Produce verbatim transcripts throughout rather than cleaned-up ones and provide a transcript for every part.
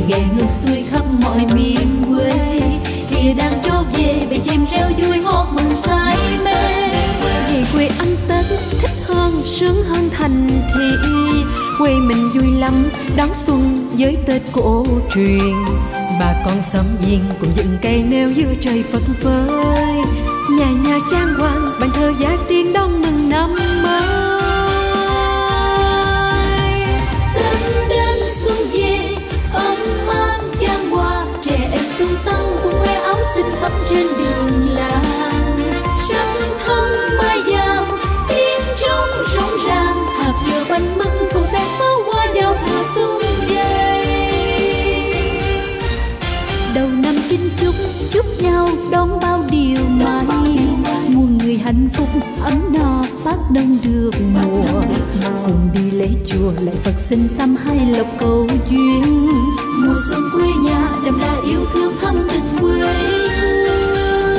ghe ngược xuôi khắp mọi miền quê. Kia đang trốt về bầy chim reo vui hót mừng say mê. Về quê ăn Tết thích hơn, sướng hơn thành thị. Quê mình vui lắm đón xuân với Tết cổ truyền. Bà con xóm giềng cùng dựng cây nêu giữa trời phất phới. Nhà nhà trang hoàng bàn thờ giá tiên đón mừng năm mới. Tết đến xuân về ấm áp chan hòa, trẻ em tung tăng cùng khoe áo xinh khắp trên đường làng. Sắc thắm mai vàng tiếng trống rộn ràng, hạt dừa bánh mừng cùng xe pháo hoa giao thừa xuân về. Đầu năm kính chúc chúc nhau đón bao điều may, muôn người hạnh phúc ấm no bát đông được mùa. Cùng đi lễ chùa lại Phật xin xăm hai lộc cầu duyên. Mùa xuân quê nhà đậm đà yêu thương thắm tình quê hương.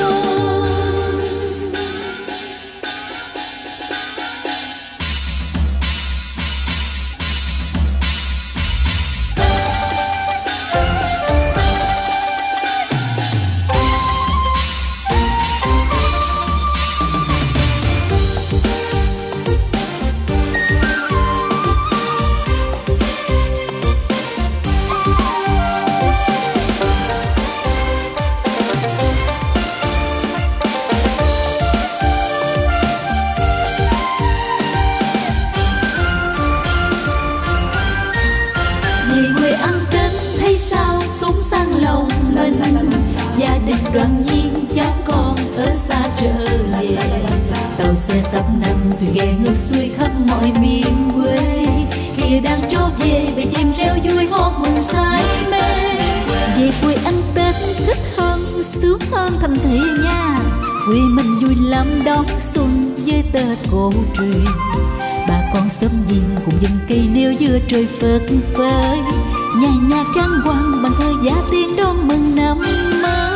Gia đình đoàn viên cháu con ở xa trở về. Tàu xe tấp nập thuyền ghe ngược xuôi khắp mọi miền quê. Kia đang trốt về bầy chim reo vui hót mừng say mê. Về quê ăn Tết thích hơn, sướng hơn thành thị nha. Quê mình vui lắm đón xuân với Tết cổ truyền. Bà con xóm giềng cùng dựng cây nêu giữa trời phất phới. Nhà nhà trang hoàng bàn thờ giá tiên đón mừng năm mới.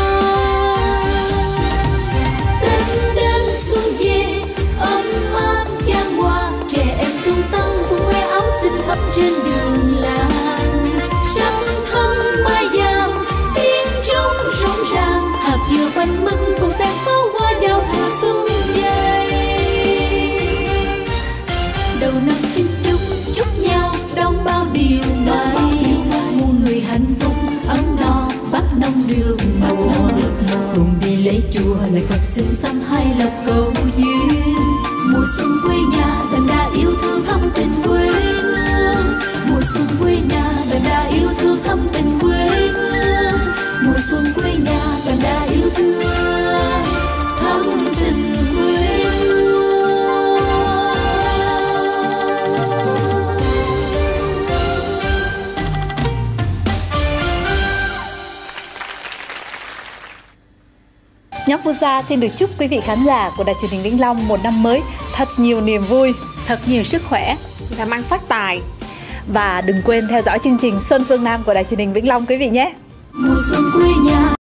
Tết đến xuân về ấm áp chan hòa, trẻ em tung tăng cùng khoe áo xinh khắp trên đường làng. Sắc thắm mai vàng tiếng trống rộn ràng, hạt dừa bánh mừng cùng xe pháo hoa giao thừa xuân về. Đầu năm kính chúc chúc nhau đón bao điều may, muôn người hạnh phúc ấm no bát đông được mùa. Cùng đi lễ chùa lại Phật xin xăm hai lộc cầu duyên. Mùa xuân quê nhà đậm đà yêu thương thắm tình quê hương. Mùa xuân quê nhà đậm đà yêu thương thắm tình quê hương. Mùa xuân quê nhà đậm đà yêu thương thắm tình quê hương. Nhóm Fusa xin được chúc quý vị khán giả của Đài Truyền hình Vĩnh Long một năm mới thật nhiều niềm vui, Thật nhiều sức khỏe và mang phát tài. Và đừng quên theo dõi chương trình Xuân Phương Nam của Đài Truyền hình Vĩnh Long quý vị nhé. Mùa xuân quê nhà